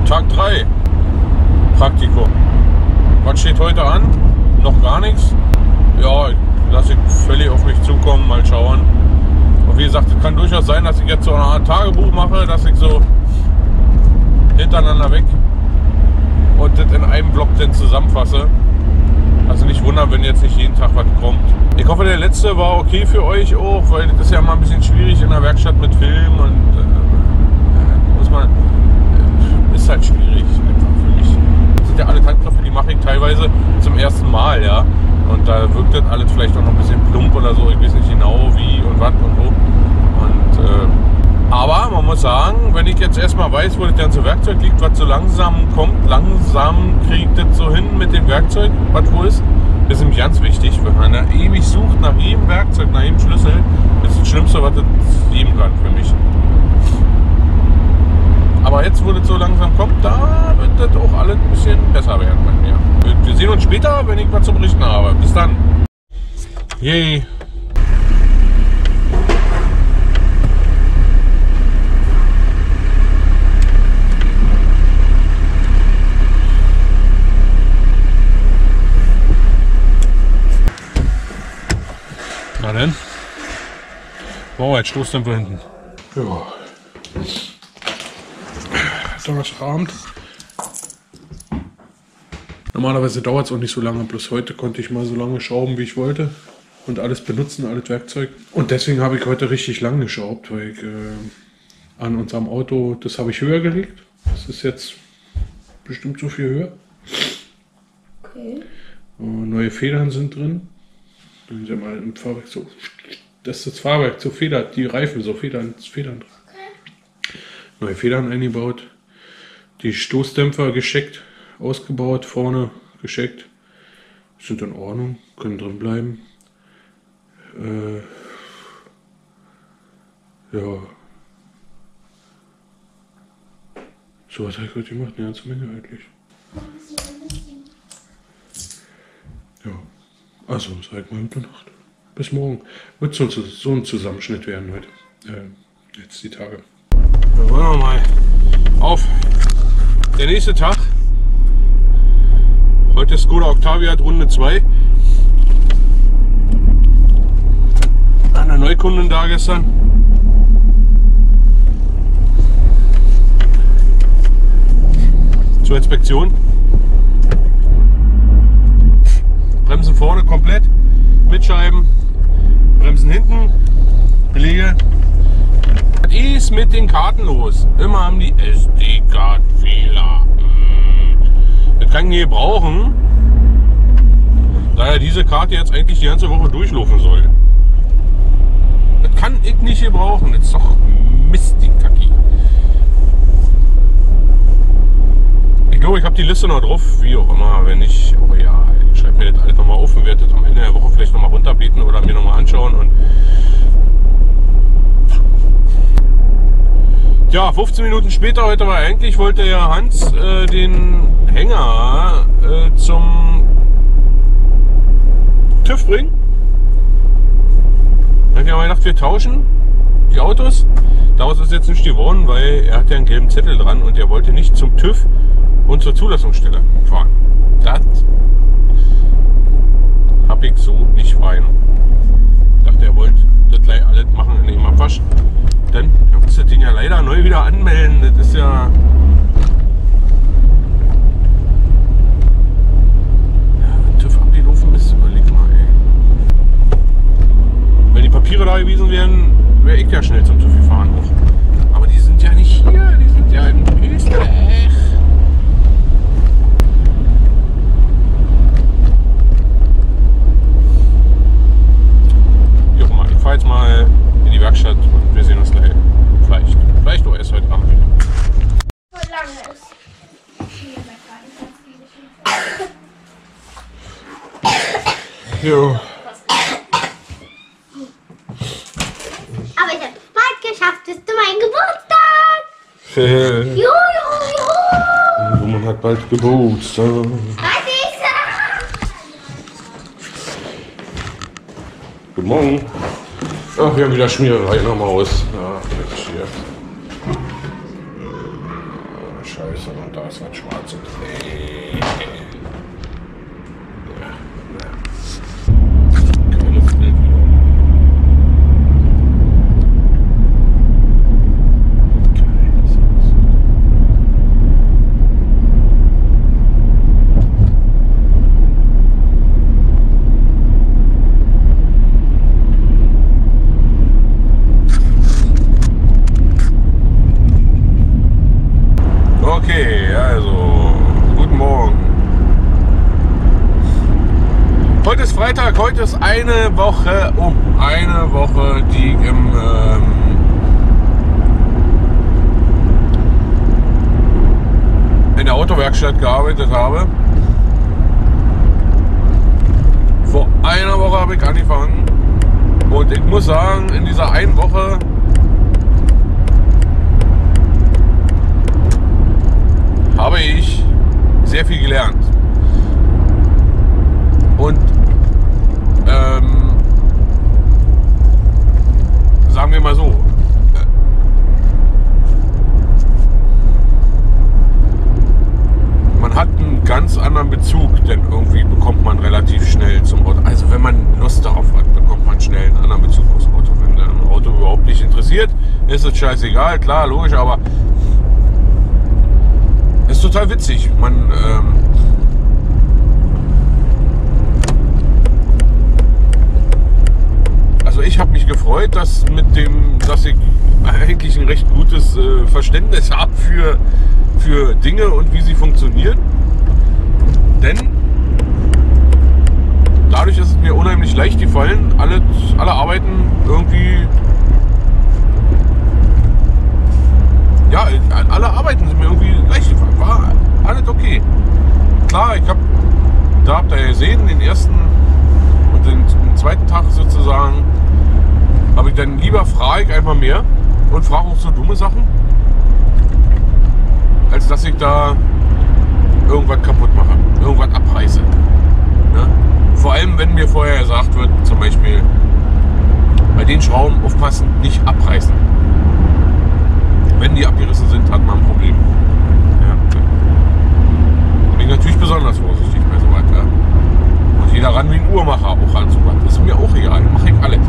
Tag 3 Praktikum. Was steht heute an? Noch gar nichts. Ja, lasse ich völlig auf mich zukommen, mal schauen. Und wie gesagt, es kann durchaus sein, dass ich jetzt so eine Art Tagebuch mache, dass ich so hintereinander weg und das in einem Block dann zusammenfasse. Also nicht wundern, wenn jetzt nicht jeden Tag was kommt. Ich hoffe, der letzte war okay für euch auch, weil das ist ja mal ein bisschen schwierig in der Werkstatt mit Film und muss man, ist halt schwierig einfach für mich. Das sind ja alle Handgriffe, die mache ich teilweise zum ersten Mal, ja. Und da wirkt das alles vielleicht auch noch ein bisschen plump oder so. Ich weiß nicht genau wie und was und wo. Und, aber man muss sagen, wenn ich jetzt erstmal weiß, wo das ganze Werkzeug liegt, was so langsam kommt, langsam kriegt das so hin mit dem Werkzeug, was wo ist. Das ist nämlich ganz wichtig, wenn man da ewig sucht nach jedem Werkzeug, nach jedem Schlüssel. Das ist das Schlimmste, was das geben kann für mich. Aber jetzt, wo das so langsam kommt, da wird das auch alles ein bisschen besser werden bei mir. Wir sehen uns später, wenn ich was zum Berichten habe. Bis dann. Yay. Na denn? Wow, jetzt Stoßdämpfer hinten. Ja. Donnerstagabend. Normalerweise dauert es auch nicht so lange, bloß heute konnte ich mal so lange schrauben, wie ich wollte und alles benutzen, alles Werkzeug. Und deswegen habe ich heute richtig lang geschraubt, weil ich an unserem Auto, das habe ich höher gelegt. Das ist jetzt bestimmt so viel höher. Okay. Neue Federn sind drin. Dann sind mal im Fahrwerk so, dass das Fahrwerk so federt, die Reifen so Federn dran. Okay. Neue Federn eingebaut. Die Stoßdämpfer gescheckt, ausgebaut, vorne gescheckt. Sind in Ordnung, können drin bleiben. Ja. So was habe ich heute gemacht, eine ganze Menge eigentlich. Ja. Also, sag mal gute Nacht. Bis morgen. Wird so ein Zusammenschnitt werden heute. Jetzt die Tage. Dann wollen wir mal auf. Der nächste Tag. Heute ist Skoda Octavia Runde 2. Eine Neukundin da gestern. Zur Inspektion. Bremsen vorne komplett. Mit Scheiben. Bremsen hinten. Belege. Was ist mit den Karten los? Immer haben die SD-Card-Fehler. Das kann ich nie brauchen, da ja diese Karte jetzt eigentlich die ganze Woche durchlaufen soll. Das kann ich nicht gebrauchen. Das ist doch Mist, die Kacki. Ich glaube, ich habe die Liste noch drauf, wie auch immer. Wenn nicht, oh ja, ich schreibe mir das alles nochmal auf und werde das am Ende der Woche vielleicht nochmal runterbeten oder mir nochmal anschauen. Und ja, 15 Minuten später, heute war eigentlich, wollte ja Hans den Hänger zum TÜV bringen. Dann habe ich aber gedacht, wir tauschen die Autos. Daraus ist jetzt nicht geworden, weil er hat ja einen gelben Zettel dran und er wollte nicht zum TÜV und zur Zulassungsstelle fahren. Das habe ich so nicht rein. Ich dachte, er wollte das gleich alles machen in dem Abwasch. Dann muss das Ding ja leider neu wieder anmelden. Das ist ja TÜV abgelaufen ist. Überleg mal, ey. Wenn die Papiere da gewesen wären, wäre ich ja schnell zum TÜV gefahren auch. Aber die sind ja nicht hier, die sind ja in Österreich. Wie auch immer, ich fahre jetzt mal in die Werkstatt und wir sehen uns gleich. Vielleicht auch erst heute Abend wieder. So lange ist. Jo. Aber ich habe bald geschafft, es ist mein Geburtstag. Juhu. Roman hat bald Geburtstag. Was ist das? Guten Morgen. Ach, wir haben wieder Schmiererei am Haus. Ja, das ist hier. Scheiße und da ist was Schwarzes. Nee. Ja. Geiles Bild wieder. Okay, also, guten Morgen. Heute ist Freitag, heute ist eine Woche die ich in der Autowerkstatt gearbeitet habe. Vor einer Woche habe ich angefangen und ich muss sagen, in dieser einen Woche habe ich sehr viel gelernt. Und sagen wir mal so, man hat einen ganz anderen Bezug, denn irgendwie bekommt man relativ schnell zum Auto. Also wenn man Lust darauf hat, bekommt man schnell einen anderen Bezug zum Auto. Wenn ein Auto überhaupt nicht interessiert, ist es scheißegal, klar, logisch, aber ist total witzig. Also ich habe mich gefreut, dass ich eigentlich ein recht gutes Verständnis habe für Dinge und wie sie funktionieren. Denn dadurch ist es mir unheimlich leicht gefallen, alle Arbeiten irgendwie. Ja, alle Arbeiten sind mir irgendwie leicht gefallen. War alles okay. Klar, habt ihr ja gesehen, den ersten und den zweiten Tag sozusagen, habe ich dann lieber frage ich einfach mehr und frage auch so dumme Sachen, als dass ich da irgendwas kaputt mache, irgendwas abreiße. Ne? Vor allem, wenn mir vorher gesagt wird, zum Beispiel, bei den Schrauben aufpassen, nicht abreißen. Wenn die abgerissen sind, hat man ein Problem. Ja. Da bin ich natürlich besonders vorsichtig bei sowas. Ja. Und jeder ran wie ein Uhrmacher auch an sowas. Das ist mir auch egal, mache ich alles.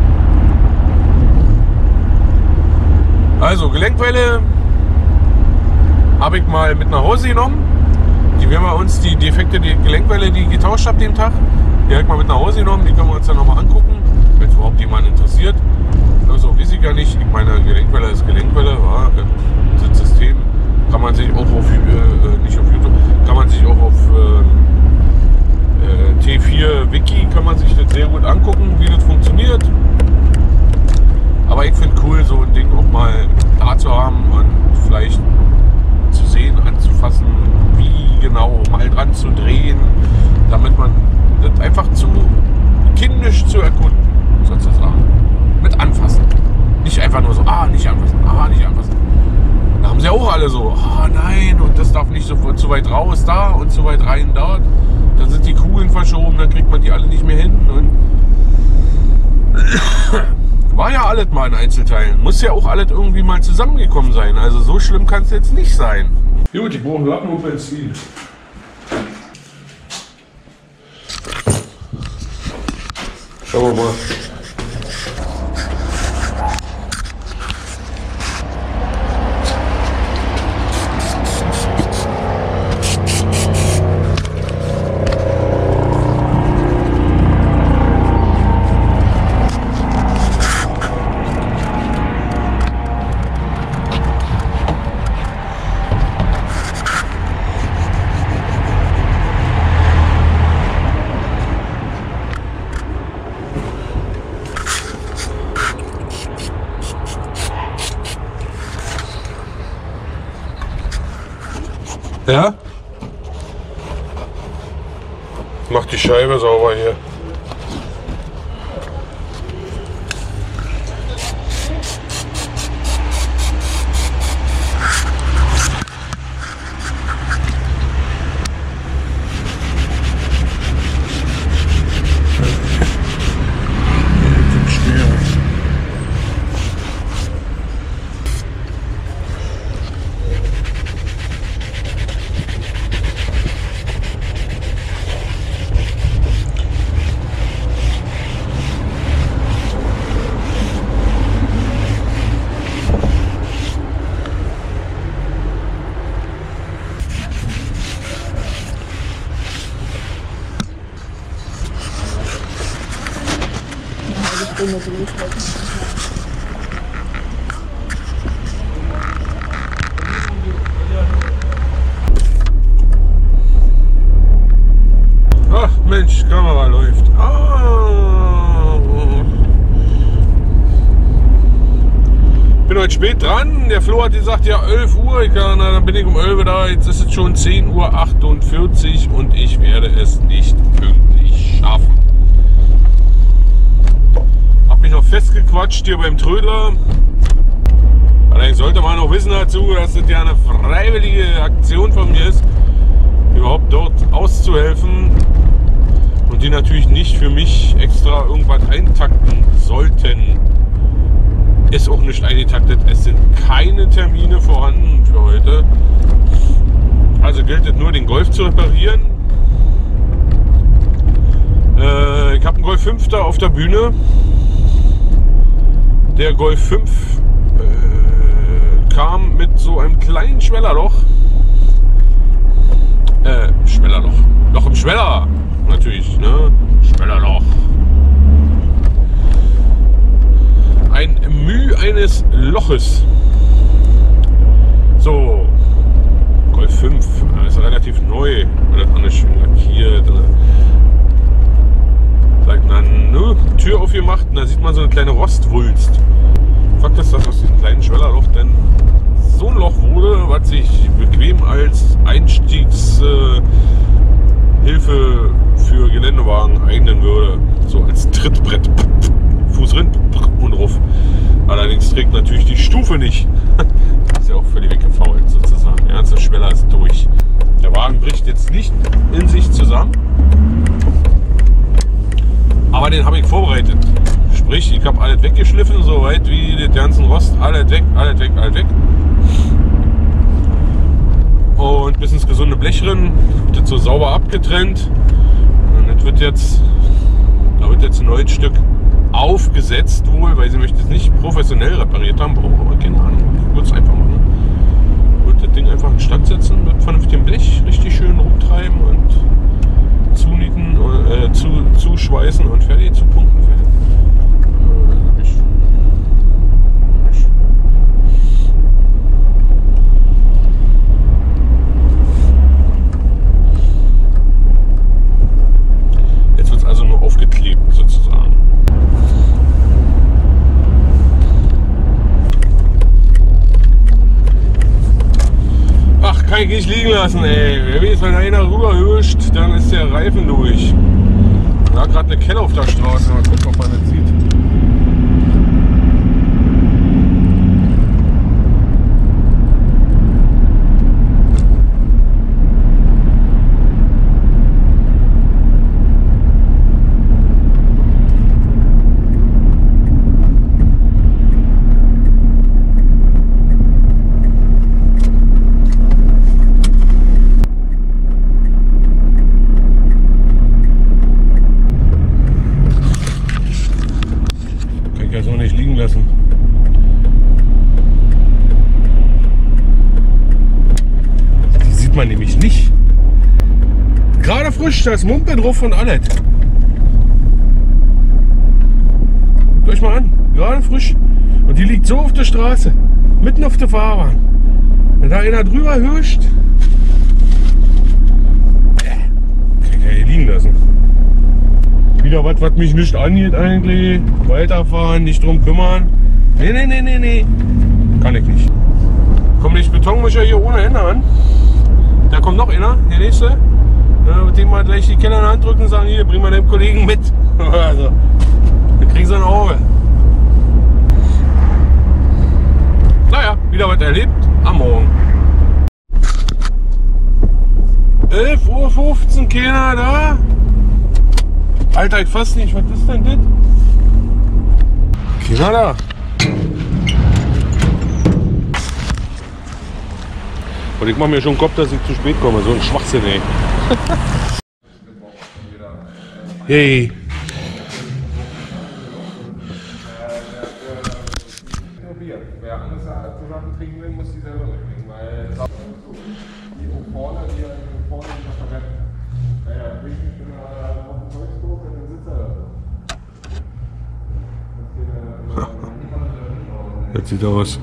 Also Gelenkwelle habe ich mal mit nach Hause genommen. Die werden wir uns, die defekte Gelenkwelle, die ich getauscht habe den Tag, die habe ich mal mit nach Hause genommen. Die können wir uns dann nochmal angucken, wenn es überhaupt jemand interessiert. Also weiß ich ja nicht. Ich meine, Gelenkwelle ist Gelenkwelle. Ja, Sitzsystem kann man sich auch auf nicht auf YouTube, kann man sich auch auf T4 Wiki kann man sich das sehr gut angucken, wie das funktioniert. Aber ich finde cool, so ein Ding auch mal da zu haben und vielleicht zu sehen, anzufassen, wie genau mal dran zu drehen, damit man das einfach zu kindisch zu erkunden, sozusagen. Mit anfassen. Nicht einfach nur so, nicht anfassen, nicht anfassen. Da haben sie auch alle so, nein, und das darf nicht so zu weit raus da und zu weit rein dort. Dann sind die Kugeln verschoben, dann kriegt man die alle nicht mehr hin. Und war ja alles mal in Einzelteilen. Muss ja auch alles irgendwie mal zusammengekommen sein. Also so schlimm kann es jetzt nicht sein. Gut, ich brauche gerade nur Benzin. Schauen wir mal. Ja? Mach die Scheibe sauber hier. Runde durchhalten. Ach Mensch, Kamera läuft. Bin heute spät dran. Der Flo hat gesagt, ja 11 Uhr. Dann bin ich um 11 Uhr da. Jetzt ist es schon 10:48 Uhr und ich werde es nicht pünktlich schaffen. Hab mich noch festgequatscht hier beim Trödler. Allerdings sollte man noch wissen dazu, dass das ja eine freiwillige Aktion von mir ist, überhaupt dort auszuhelfen. Und die natürlich nicht für mich extra irgendwas eintakten sollten. Ist auch nicht eingetaktet. Es sind keine Termine vorhanden für heute. Also gilt es nur, den Golf zu reparieren. Ich habe einen Golf 5 da auf der Bühne. Der Golf 5 kam mit so einem kleinen Schwellerloch. Schwellerloch. Loch im Schweller. Natürlich, ne? Schwellerloch. Ein Mühe eines Loches. So. Golf 5. Ist relativ neu. Alles andere schön lackiert. Sagt dann, ne? Tür aufgemacht und da sieht man so eine kleine Rostwulst. Fakt ist, dass aus diesem kleinen Schwellerloch dann so ein Loch wurde, was sich bequem als Einstiegshilfe für Geländewagen eignen würde. So als Trittbrett. Fuß rein und drauf. Allerdings trägt natürlich die Stufe nicht. Ist ja auch völlig weggefault sozusagen. Der ganze Schweller ist durch. Der Wagen bricht jetzt nicht in sich zusammen. Aber den habe ich vorbereitet. Sprich, ich habe alles weggeschliffen, soweit wie den ganzen Rost. Alles weg, alles weg, alles weg. Und bis ins gesunde Blech drin. Das so sauber abgetrennt. Und das wird jetzt, da wird jetzt ein neues Stück aufgesetzt wohl, weil sie möchte es nicht professionell repariert haben. Brauche aber keine Ahnung. Ich würde es einfach machen. Ich würde das Ding einfach instand setzen mit vernünftigem Blech, richtig schön rumtreiben und zunieten, zuschweißen und fertig, zu punkten, fertig. Jetzt wird es also nur aufgeklebt sozusagen. Ach, kann ich nicht liegen lassen, ey. Wer weiß, wenn einer rüberhüscht, dann ist der Reifen durch. Da gerade eine Kelle auf der Straße. Mal gucken, ob man das sieht. Lassen. Die sieht man nämlich nicht. Gerade frisch, da ist Mumpe drauf und alles. Guckt euch mal an, gerade frisch. Und die liegt so auf der Straße, mitten auf der Fahrbahn. Wenn da einer drüber hüscht, kann ich ja hier liegen lassen. Wieder was mich nicht angeht eigentlich. Weiterfahren, nicht drum kümmern. Nee. Kann ich nicht. Komm nicht Betonmischer hier ohne Ende an. Da kommt noch einer, der nächste. Mit dem mal gleich die Keller in die Hand drücken und sagen, hier, bring mal deinen Kollegen mit. Also, wir kriegen so ein Auge. Naja, wieder was erlebt am Morgen. 11:15 Uhr, keiner da. Alter, ich fass nicht, was ist denn das? Keiner da. Und ich mach mir schon Kopf, dass ich zu spät komme. So ein Schwachsinn, ey. Hey. Wer andere Sachen trinken will, muss die selber mitbringen, weil die vorne, die vorne nicht verwenden. Naja, ich bin auf dem Volksdorf, dann sitzt er da. sieht aus.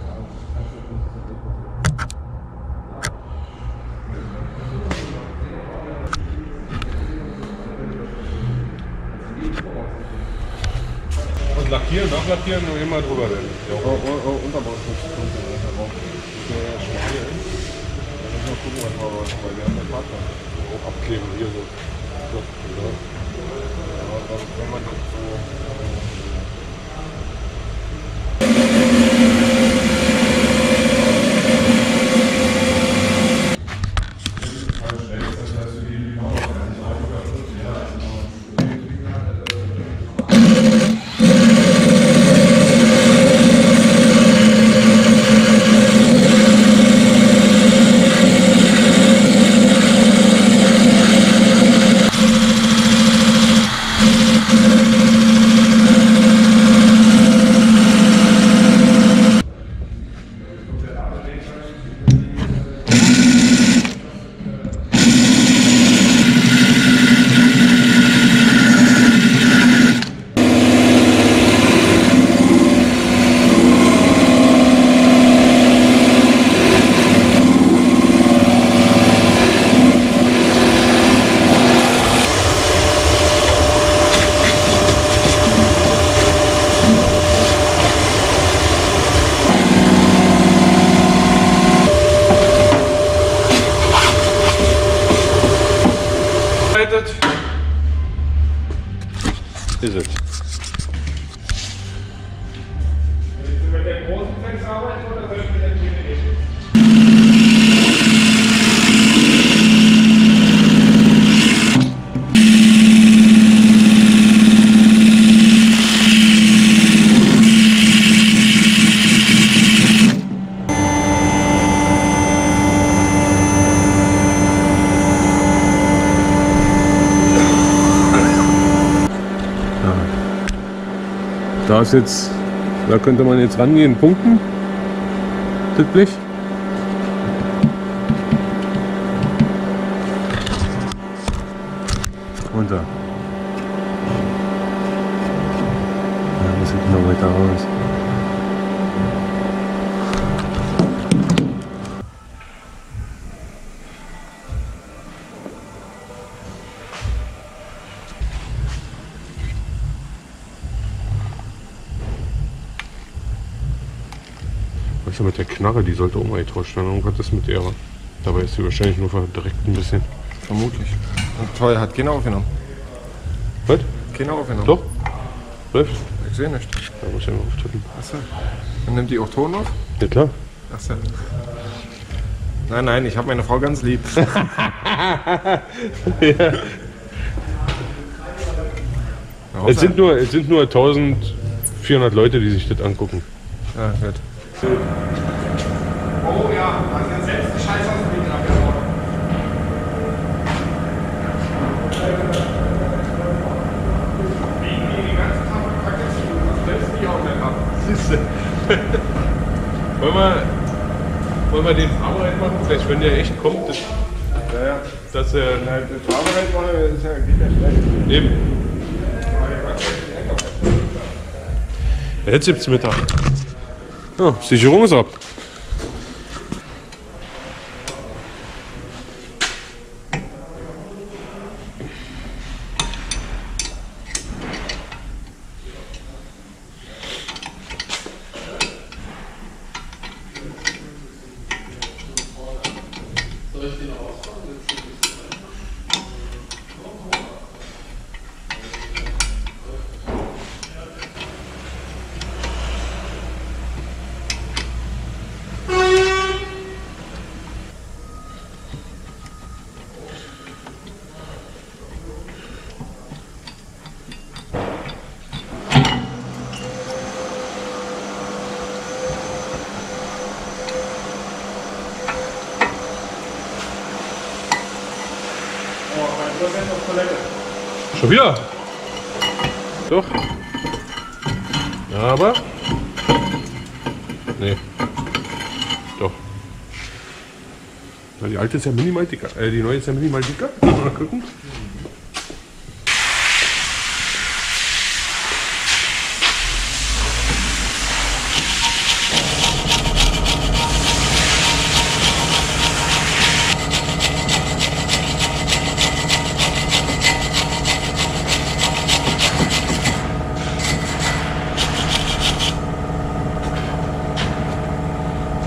Und lackieren, nachlackieren und immer drüber rennen. Ja. Unterbauschutz kommt der schmal. Da müssen wir gucken, was wir, weil wir haben den Partner. Auch abkleben hier so. So, ja. Ja, wenn man das so. Ist es. Mit der großen Flex arbeiten oder soll ich mit der kleinen nicht? Da ist jetzt, da könnte man jetzt rangehen, punkten. Das Blech. Runter. Da muss ich noch weiter raus. Was ist denn mit der Knarre? Die sollte auch mal getauscht werden. Irgendwas ist mit der. Dabei ist sie wahrscheinlich nur verdreckt ein bisschen. Vermutlich. Und Teuer hat keiner aufgenommen. Was? Keiner aufgenommen. Doch? Läuft? Ich sehe nicht. Da muss ich mal aufdrücken. Achso. Und nimmt die auch Ton auf? Ja klar. Achso. Nein, nein, ich habe meine Frau ganz lieb. Ja. Ja, Es sind nur 1400 Leute, die sich das angucken. Ja, gut. Oh ja, also jetzt selbst die Scheiße aus dem Ding abgehauen. Wegen die ganzen Tag verkackt ist, das selbst die auch nicht ab. Siehste. Wollen wir den Arbeit machen? Vielleicht, wenn der echt kommt, Ja. dass er. Nein, das Arbeit machen, ist ja geht ja schlecht. Eben. Jetzt gibt's Mittag. Ja, Sicherung ist ab. Schon wieder? Doch. Aber. Nee. Doch. Na, die alte ist ja minimal dicker. Die neue ist ja minimal dicker. Mal gucken.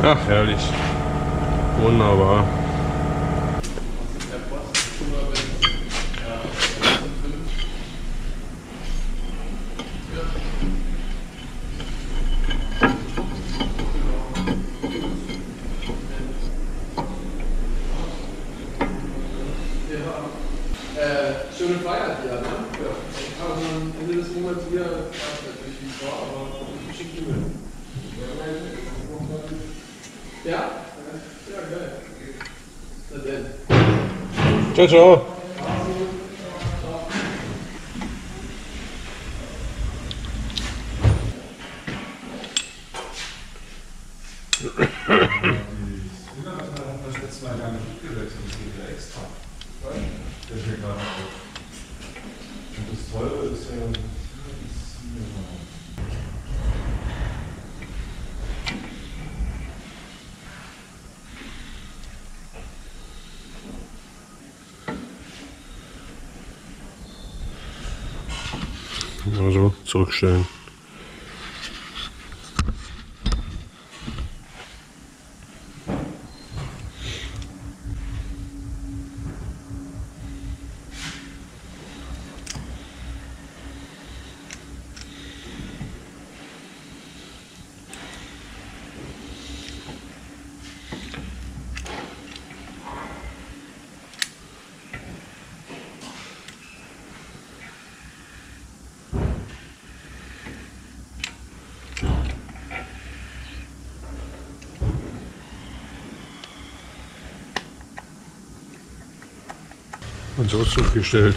Ach, herrlich. Wunderbar. Schöne Feier hier, ne? Ja. Aber am Ende des Monats wieder, ich weiß natürlich wie es war, aber ich schicke die Müll. Ja? Ja, geil. Na denn. Ciao, ciao. Das letzte Mal gar nicht umgesetzt, das geht ja extra. Das ist ja gerade auch. Und das Teure ist ja. Also zurückstellen. Und so zurückgestellt.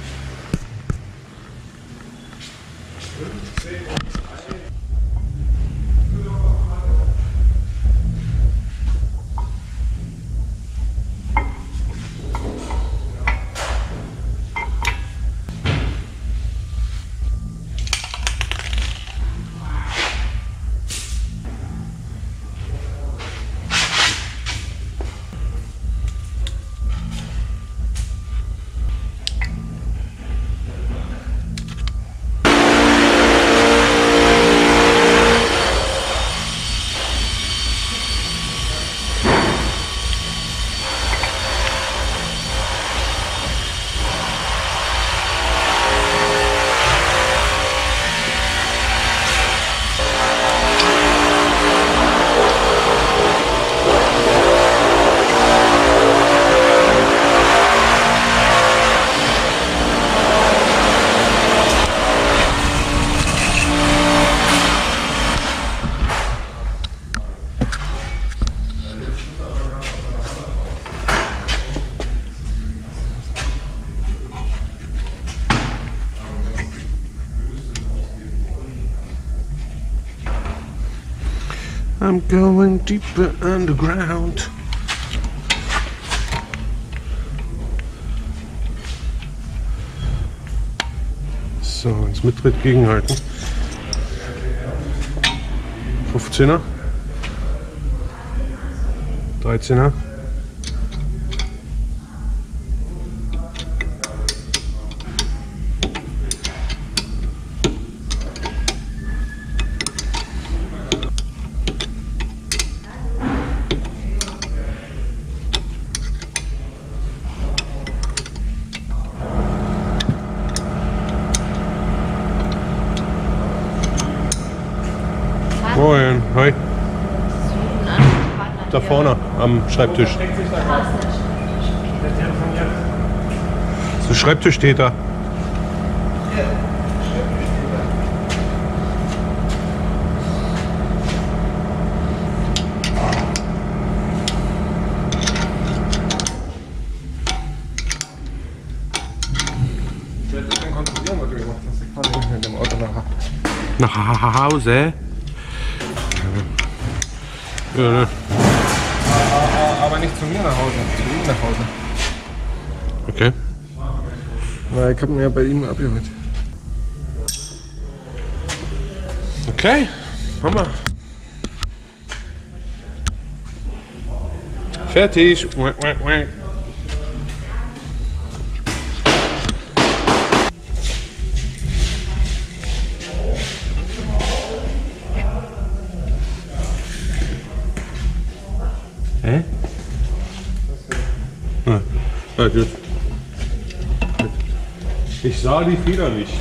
I'm going deeper underground. So, ins Mittritt gegenhalten. 15er. 13er. Moin, hi. Da vorne am Schreibtisch. So Schreibtisch steht da. Ich werde das dann kontrollieren, was du gemacht hast. Ich fahre nicht mit dem Auto nachher. Nach Hause. Ja, ne? Aber nicht zu mir nach Hause, zu ihm nach Hause. Okay. Weil ich habe mir ja bei ihm abgeholt. Okay, haben wir. Fertig. Ja, gut. Ich sah die Feder nicht.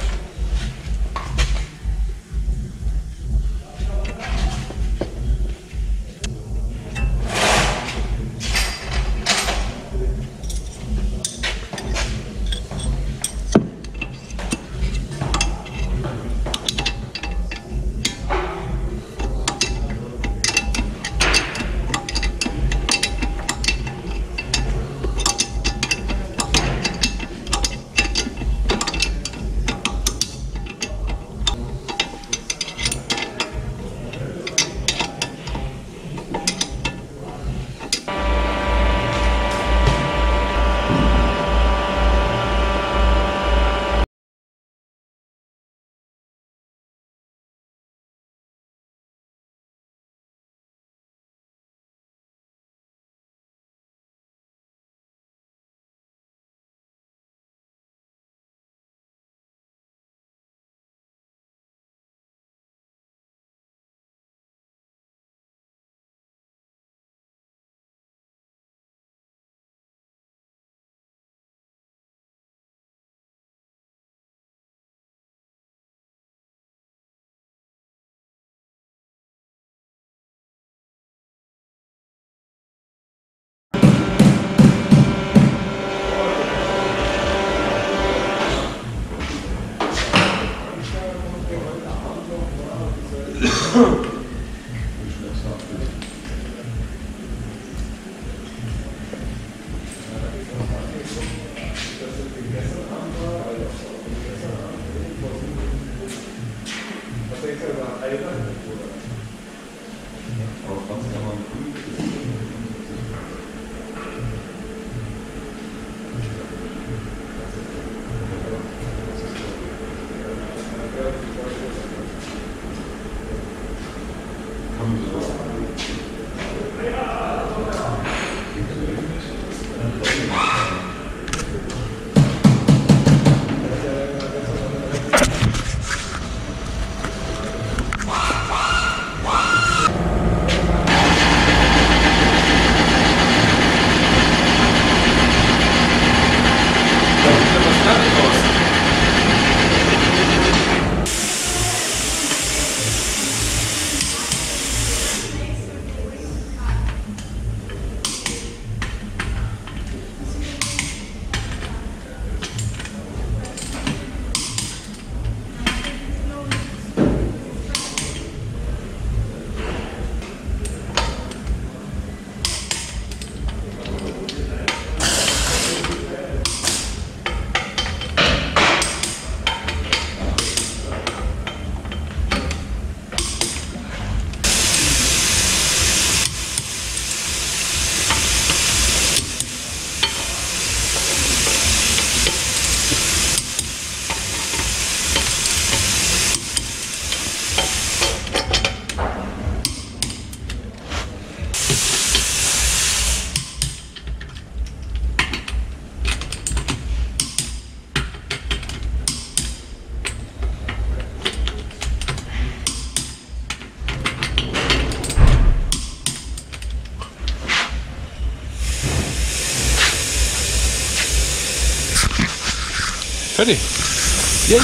Fertig. Yay.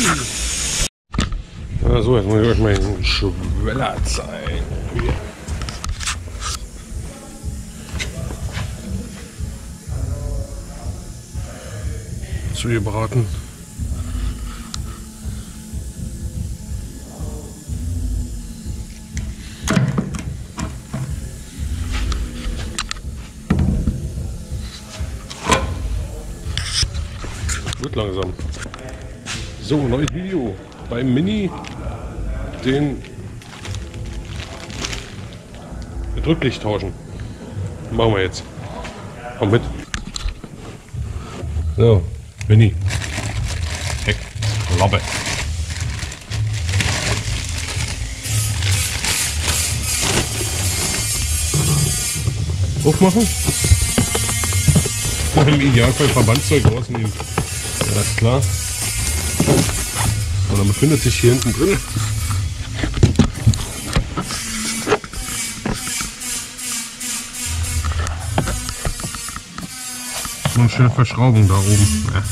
So, jetzt muss ich euch mal einen Schweller zeigen. Hier. Zu gebraten. Wird langsam. So, neues Video beim Mini, den Rücklicht tauschen. Machen wir jetzt. Komm mit. So, Mini. Heckklappe. Aufmachen. Im Idealfall Verbandszeug rausnehmen. Ja, ist klar. Und dann befindet sich hier hinten drin So eine schöne Verschraubung da oben. Ja.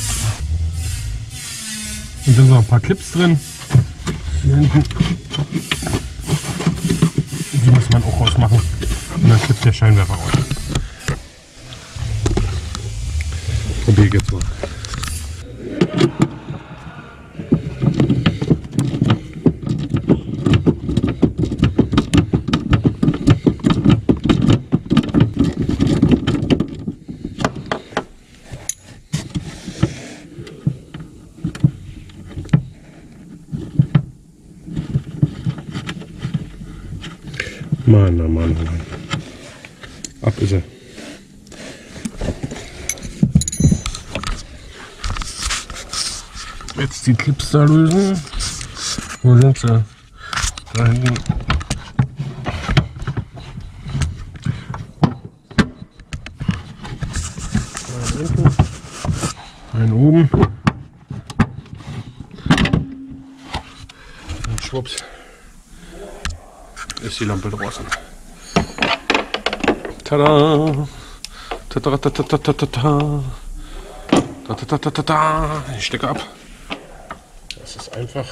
Und dann sind noch ein paar Clips drin. Hier hinten. Die muss man auch rausmachen. Und dann klippt der Scheinwerfer raus. Probier ich jetzt mal. Mann, oh Mann, oh Mann. Ab ist er. Jetzt die Clips da lösen. Wo sind sie? Da hinten. Da hinten. Einen oben. Und schwupps. Ist die Lampe draußen. Tada! Tada, tada, tada, tada, tada. Tada, tada, tada. Ich stecke ab. Das ist einfach.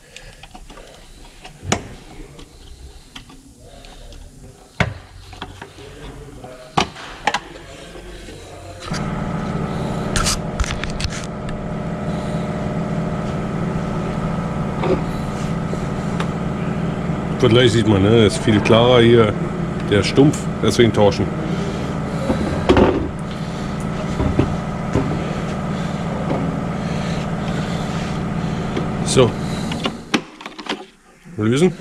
Vergleich sieht man, ne? Ist viel klarer hier. Der Stumpf, deswegen tauschen. So. Lösen.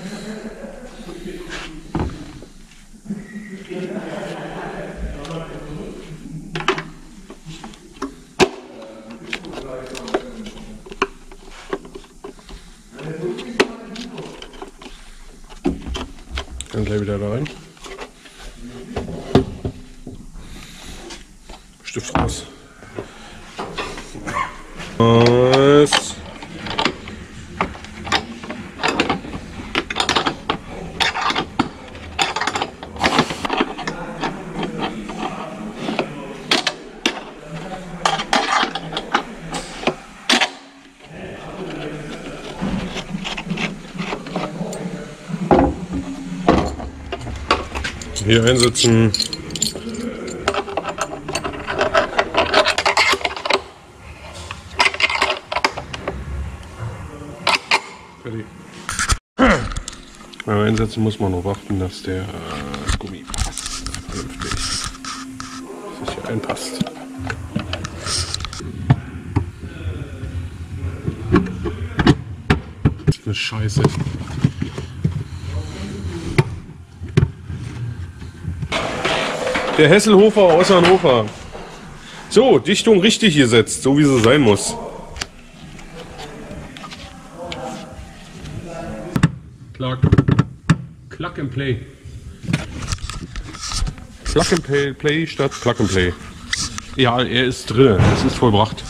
Dann gleich wieder da rein. Stift raus. Was? Hier einsetzen. Fertig. Beim Einsetzen muss man noch achten, dass der Gummi passt. Vernünftig. Dass es hier einpasst. Das ist eine Scheiße. Der Hesselhofer aus Hannover. So, Dichtung richtig gesetzt, so wie sie sein muss. Plug and Play. Plug and Play statt Plug and Play. Ja, er ist drin, es ist vollbracht.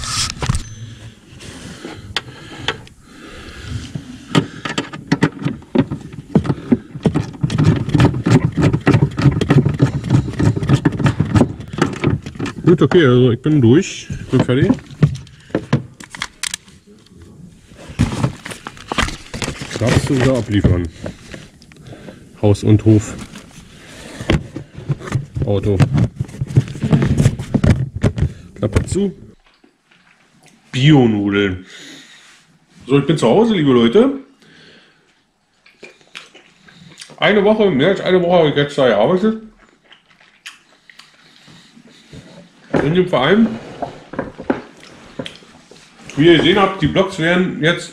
Gut, okay, also ich bin durch, bin fertig. Darfst du wieder abliefern. Haus und Hof. Auto. Klappe zu. Bio-Nudeln. So, ich bin zu Hause, liebe Leute. Eine Woche, mehr als eine Woche habe ich jetzt da gearbeitet. In dem Verein. Wie ihr gesehen habt, die Vlogs werden jetzt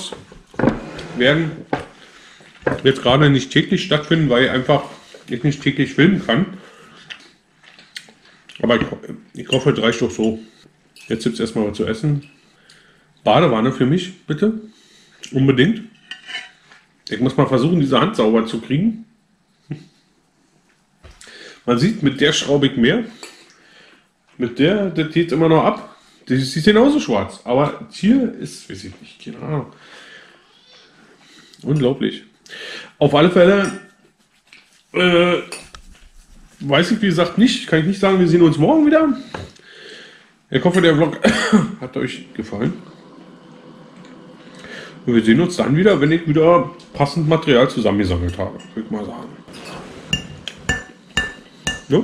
gerade nicht täglich stattfinden, weil ich nicht täglich filmen kann. Aber ich hoffe, es reicht doch so. Jetzt gibt es erstmal was zu essen. Badewanne für mich, bitte. Unbedingt. Ich muss mal versuchen, diese Hand sauber zu kriegen. Man sieht, mit der schraube ich mehr. Mit der, das geht immer noch ab. Das ist genauso schwarz. Aber hier ist, weiß ich nicht, keine Ahnung. Unglaublich. Auf alle Fälle weiß ich, wie gesagt, nicht. Kann ich nicht sagen, wir sehen uns morgen wieder. Ich hoffe, der Vlog hat euch gefallen. Und wir sehen uns dann wieder, wenn ich wieder passend Material zusammengesammelt habe, würde ich mal sagen. Ja?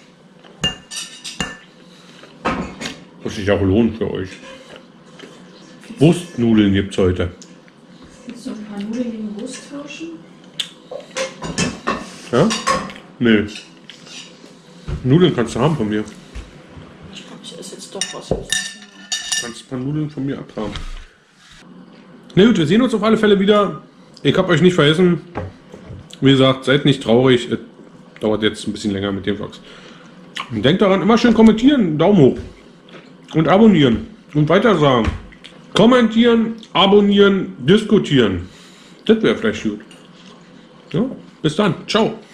Muss sich auch lohnen für euch. Wurstnudeln gibt es heute. Willst du ein paar Nudeln gegen Wurst tauschen? Ja? Nee. Nudeln kannst du haben von mir. Ich glaube, ich esse jetzt doch was. Kannst ein paar Nudeln von mir abhaben. Na gut, wir sehen uns auf alle Fälle wieder. Ich habe euch nicht vergessen. Wie gesagt, seid nicht traurig. Es dauert jetzt ein bisschen länger mit den Vlogs. Und denkt daran, immer schön kommentieren, Daumen hoch. Und abonnieren. Und weitersagen. Kommentieren, abonnieren, diskutieren. Das wäre vielleicht gut. Ja, bis dann. Ciao.